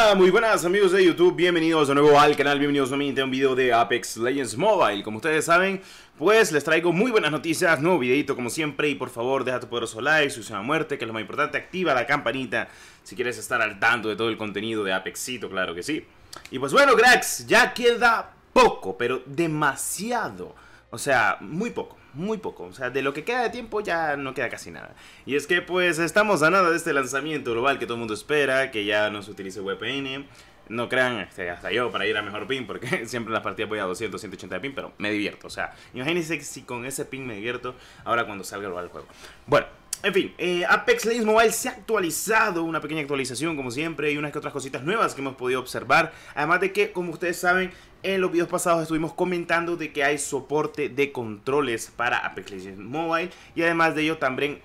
Hola, muy buenas amigos de YouTube, bienvenidos de nuevo al canal, bienvenidos nuevamente a un video de Apex Legends Mobile. Como ustedes saben, pues les traigo muy buenas noticias, nuevo videito como siempre. Y por favor, deja tu poderoso like, suscríbete a muerte, que es lo más importante, activa la campanita si quieres estar al tanto de todo el contenido de Apexito, claro que sí. Y pues bueno, cracks, ya queda poco, pero demasiado. O sea, muy poco, o sea, de lo que queda de tiempo ya no queda casi nada. Y es que pues estamos a nada de este lanzamiento global que todo el mundo espera, que ya no se utilice VPN. No crean, hasta yo para ir a mejor ping, porque siempre en las partidas voy a 200, 180 de ping, pero me divierto. O sea, imagínense si con ese ping me divierto ahora cuando salga global el juego. Bueno, en fin, Apex Legends Mobile se ha actualizado, una pequeña actualización como siempre, y unas que otras cositas nuevas que hemos podido observar. Además de que, como ustedes saben, en los videos pasados estuvimos comentando de que hay soporte de controles para Apex Legends Mobile. Y además de ello también,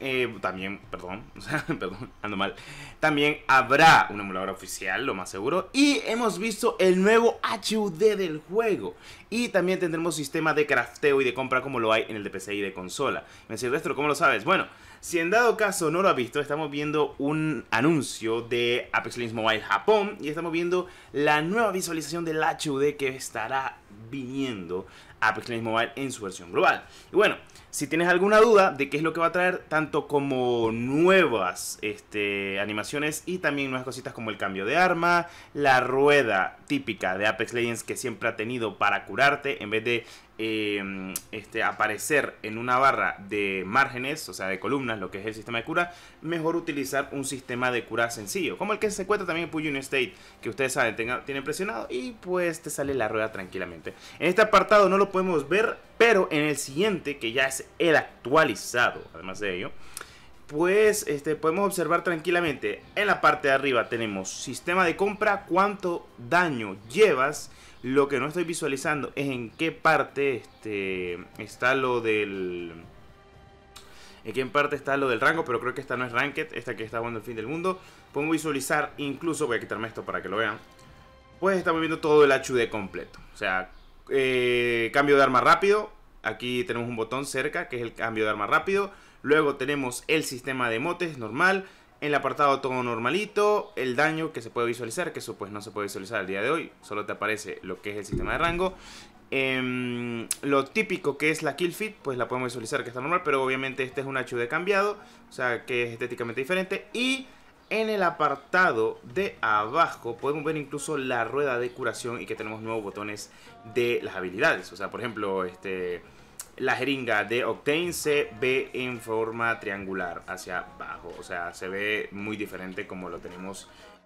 ando mal. También habrá un emulador oficial, lo más seguro. Y hemos visto el nuevo HUD del juego. Y también tendremos sistema de crafteo y de compra como lo hay en el de PC y de consola. Me decís, Silvestre, ¿cómo lo sabes? Bueno, si en dado caso no lo has visto, estamos viendo un anuncio de Apex Legends Mobile Japón. Y estamos viendo la nueva visualización del HUD que estará viniendo a Apex Legends Mobile en su versión global. Y bueno, si tienes alguna duda de qué es lo que va a traer, tanto como nuevas animaciones y también nuevas cositas como el cambio de arma, la rueda típica de Apex Legends que siempre ha tenido para curarte, en vez de aparecer en una barra de márgenes, o sea de columnas, lo que es el sistema de cura, mejor utilizar un sistema de cura sencillo, como el que se encuentra también en Puyo State, que ustedes saben, tienen presionado y pues te sale la rueda tranquilamente. En este apartado no lo podemos ver, pero en el siguiente, que ya es el actualizado, además de ello, pues podemos observar tranquilamente. En la parte de arriba tenemos sistema de compra, cuánto daño llevas. Lo que no estoy visualizando es en qué parte está lo del... En qué parte está lo del rango, pero creo que esta no es Ranked, esta que está jugando el fin del mundo. Podemos visualizar, incluso voy a quitarme esto para que lo vean. Pues estamos viendo todo el HUD completo. O sea, cambio de arma rápido. Aquí tenemos un botón cerca que es el cambio de arma rápido. Luego tenemos el sistema de emotes normal. En el apartado todo normalito, el daño que se puede visualizar, que eso pues no se puede visualizar al día de hoy, solo te aparece lo que es el sistema de rango. Lo típico que es la kill feed, pues la podemos visualizar que está normal, pero obviamente este es un HUD cambiado, o sea que es estéticamente diferente. Y en el apartado de abajo podemos ver incluso la rueda de curación y que tenemos nuevos botones de las habilidades. O sea, por ejemplo, la jeringa de Octane se ve en forma triangular hacia abajo. O sea, se ve muy diferente como lo tenemos,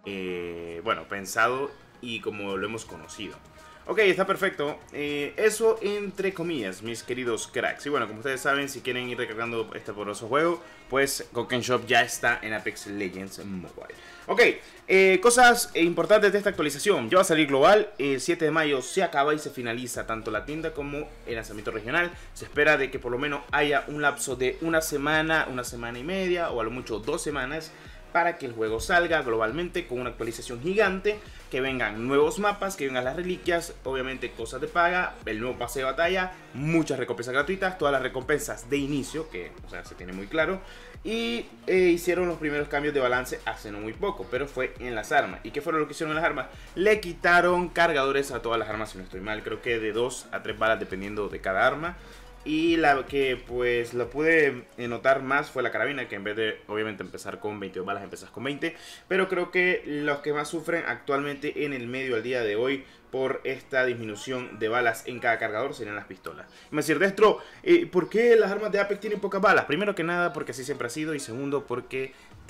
bueno, pensado y como lo hemos conocido. Ok, está perfecto. Eso entre comillas, mis queridos cracks. Y bueno, como ustedes saben, si quieren ir recargando este poderoso juego, pues Koken Shop ya está en Apex Legends Mobile. Ok, cosas importantes de esta actualización. Ya va a salir global, el 7 de mayo se acaba y se finaliza tanto la tienda como el lanzamiento regional. Se espera de que por lo menos haya un lapso de una semana y media o a lo mucho 2 semanas para que el juego salga globalmente con una actualización gigante, que vengan nuevos mapas, que vengan las reliquias, obviamente cosas de paga, el nuevo pase de batalla, muchas recompensas gratuitas, todas las recompensas de inicio, que o sea, se tiene muy claro, y hicieron los primeros cambios de balance hace no muy poco, pero fue en las armas. ¿Y qué fue lo que hicieron en las armas? Le quitaron cargadores a todas las armas, si no estoy mal, creo que de 2 a 3 balas dependiendo de cada arma. Y la que pues lo pude notar más fue la carabina, que en vez de obviamente empezar con 22 balas, empezas con 20. Pero creo que los que más sufren actualmente en el medio al día de hoy por esta disminución de balas en cada cargador serían las pistolas. Me decir, Destro, ¿por qué las armas de Apex tienen pocas balas? Primero que nada porque así siempre ha sido, y segundo porque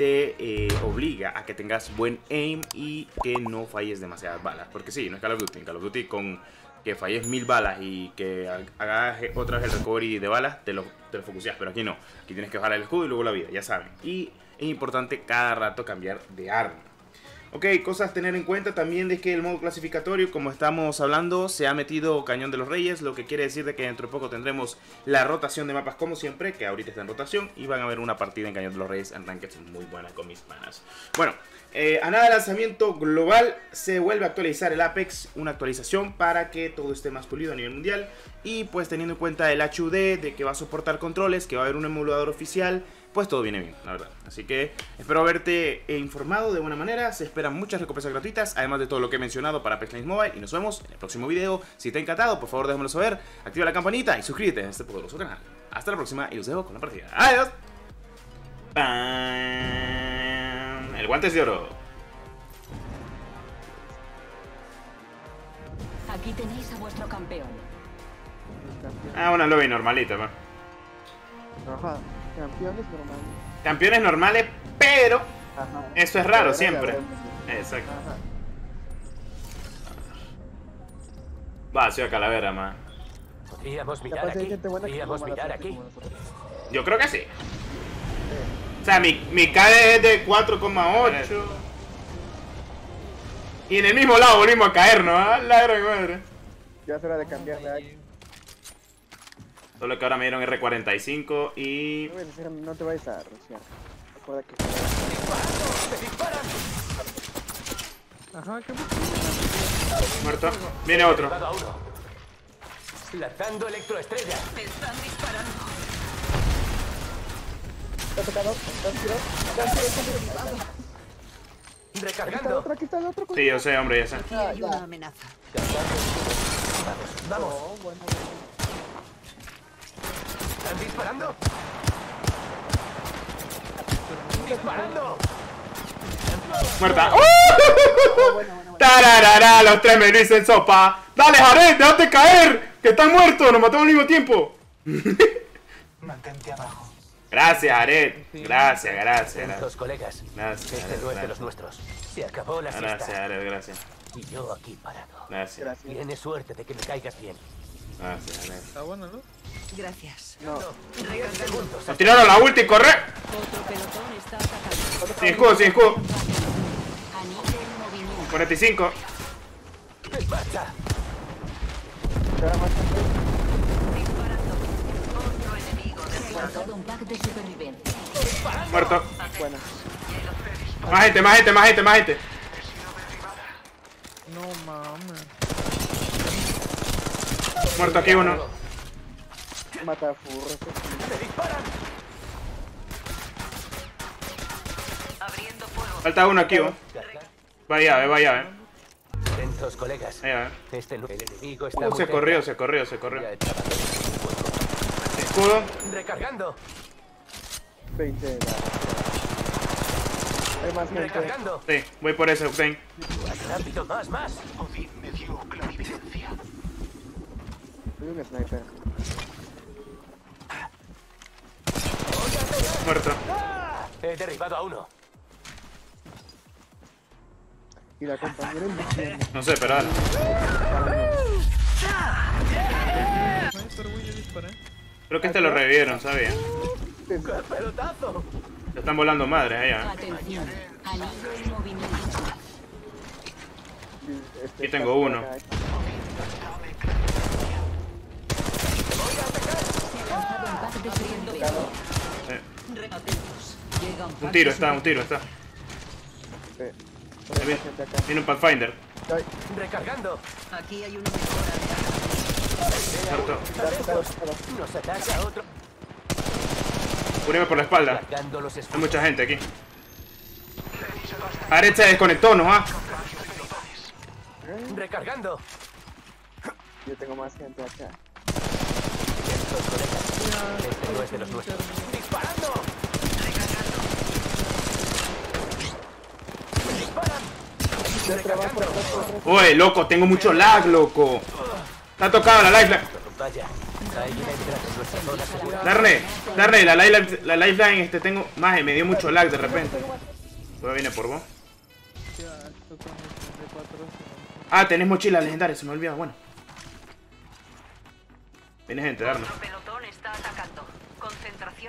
te obliga a que tengas buen aim y que no falles demasiadas balas. Porque sí, no es Call of Duty, en Call of Duty con que falles 1000 balas y que hagas otra vez el recovery de balas, te lo focuseas, pero aquí no. Aquí tienes que bajar el escudo y luego la vida, ya saben. Y es importante cada rato cambiar de arma. Ok, cosas a tener en cuenta también de que el modo clasificatorio, como estamos hablando, se ha metido Cañón de los Reyes, lo que quiere decir de que dentro de poco tendremos la rotación de mapas como siempre, que ahorita está en rotación, y van a ver una partida en Cañón de los Reyes en ranked muy buena con mis manas. Bueno, a nada de lanzamiento global, se vuelve a actualizar el Apex, una actualización para que todo esté más pulido a nivel mundial, y pues teniendo en cuenta el HUD, de que va a soportar controles, que va a haber un emulador oficial, pues todo viene bien, la verdad. Así que espero haberte informado de buena manera. Se esperan muchas recompensas gratuitas, además de todo lo que he mencionado para Apex Legends Mobile. Y nos vemos en el próximo video. Si te ha encantado, por favor déjamelo saber, activa la campanita y suscríbete a este poderoso canal. Hasta la próxima y los dejo con la partida. ¡Adiós! ¡Pam! El guante es de oro. Aquí tenéis a vuestro campeón. Ah, una lobby normalita, pa. Ajá, campeones normales. Campeones normales, pero Ajá. eso es raro Pero siempre. era la Exacto. Ajá. Va, soy a calavera, man. Podríamos mirar Capaz hay aquí. gente buena que Podríamos toma la mirar suerte aquí. como nosotros. Yo creo que sí. O sea, mi KD es de 4,8. Y en el mismo lado volvimos a caer, ¿no? ¡Ah, la gran madre! Ya es hora de cambiar de año. Solo que ahora me dieron R45 y... No te vayas a rociar. Recuerda que... Ajá, ¿qué Muerto. Viene otro. Derribado a uno. Lanzando electroestrella. Me están disparando. ¿Te ha tocado? ¿Te has tirado? ¿Te has tirado? Recargando. Aquí está el otro. Sí, yo sé, hombre, ya sé. Aquí hay una amenaza. Vamos. Oh, bueno. ¿Están disparando? ¡Disparando! Muerta. Bueno. ¡Tararara! Los tres me dicen sopa. ¡Dale, Jared! ¡Déjate caer! ¡Que están muertos! ¡Nos matamos al mismo tiempo! Mantente abajo. Gracias, Jared. Gracias. Los colegas. Gracias, Este Jared, no es de los gracias. nuestros. Se acabó la Gracias, fiesta. Jared, gracias. Y yo aquí parado. Gracias. Gracias. Tienes suerte de que me caigas bien. Gracias, Jared. Está bueno, ¿no? Gracias. No. 10 segundos. Nos tiraron la ulti, corre. Otro pelotón está atacando. Sin escudo, sin escudo. Anillo en movimiento. 45. ¡En marcha! Ahora más gente. Disparando. Otro enemigo derribado. Un pack de supervivencia. Muerto. Bueno. Más gente. No mames. Muerto aquí uno. Mata a furros. ¡Me disparan! Abriendo fuego. Falta uno aquí, Vaya, vaya. Atentos, colegas. Ahí Este no... El enemigo está muy se cerca. corrió. Ya he trabajado en el fuego. Escudo. Recargando. 20 de daño. Hay más gente. Recargando. Sí, voy por ese, Octane. Más rápido, más. Soy un sniper. Muerto. He derribado a uno. Y la compañera en diciembre. No sé, pero dale. Sniper, güey, yo disparé. Creo que este lo revivieron, ¿sabía? ¡Qué pelotazo! Le están volando madres allá. Atención. Anillo en movimiento. Aquí tengo uno. Se ha lanzado un pack de supervivencia. Atentos. Llega un pack Un tiro de está. Hay más gente acá. Viene un Pathfinder. Ay, Recargando. Aquí hay una mejora. Muerto. claro. Nos ataca otro. Cúbreme por la espalda. Cargando los Hay escudos. mucha gente aquí. Jared se desconectó, ¿no? Recargando. Yo tengo más gente acá. Estos colegas. Este no es de los nuestros. ¡Disparando! ¡Me disparan! Ya trabajo por atrás, por atrás. Oye, loco, tengo mucho lag, loco. Te ha tocado la lifeline. Vaya. Hay una entrada en nuestra zona segura. Darne, la lifeline tengo. Maje, me dio mucho lag de repente. Todo viene por vos. Ya, esto con el 34. Ah, tenés mochila legendaria, se me olvidó. Bueno. Viene gente, Darne. Otro pelotón está atacando. Concentración.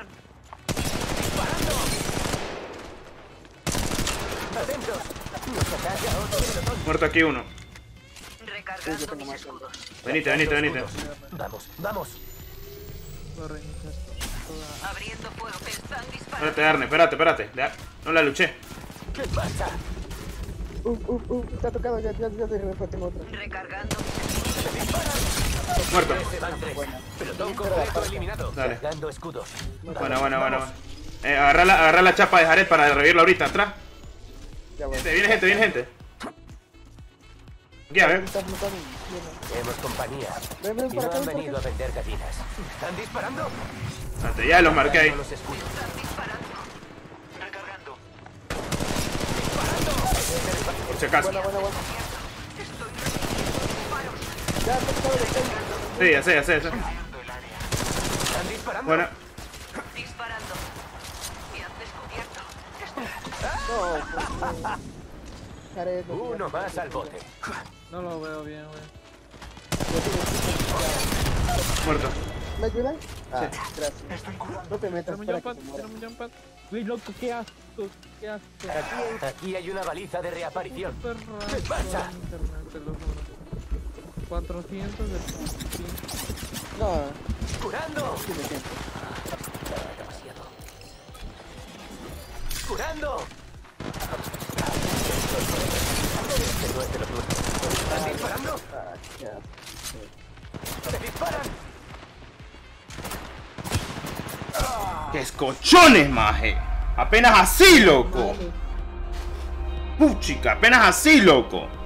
Atentos. Nos ataca otro pelotón. Muerto aquí uno. Recargando mis escudos. Venite. Vamos. Lo reiniciaste. Toda... Abriendo fuego. Me están disparando. Espérate, Darne, espérate. No la luché. ¿Qué pasa? Está tocado, ya después tengo otro. Recargando. Muerto. Se van tres. Pelotón completo eliminado. Dale. Cargando escudos. Bueno. Agarra la chapa de Jared para revivirla ahorita, atrás. Ya voy. Viene gente. Ya, ve. Estás matando. Tenemos compañía. Ven, Y para no acá, han ven, venido a para vender gallinas. ¿Están disparando? Espérate, ya los marqué ahí. No los escucho. Por si acaso. Buena. Ya, está tocado el stage. Sí, ya sé. ¿Están disparando? Buena. Disparando. Me han descubierto. No, Jared, no Uno tiene- más al bote. No lo veo bien, güey. Muerto. ¿Me ayudan? Ah, gracias. No te metas Tírame un para jump pad, que se muera. tírame un jump pad. Güey, loco, qué asco, qué asco. Aquí hay una baliza de reaparición. Súper raro ¿Qué pasa? en internet, te lo juro. 400 de punto. No, ¡Curando! tiene tiempo. Demasiado. ¡Curando! Este no es de los nuestros. ¿Están disparando? Ah, ya. ¡Se disparan! ¡Qué escochones, maje! Apenas así, loco. Puchica, apenas así, loco.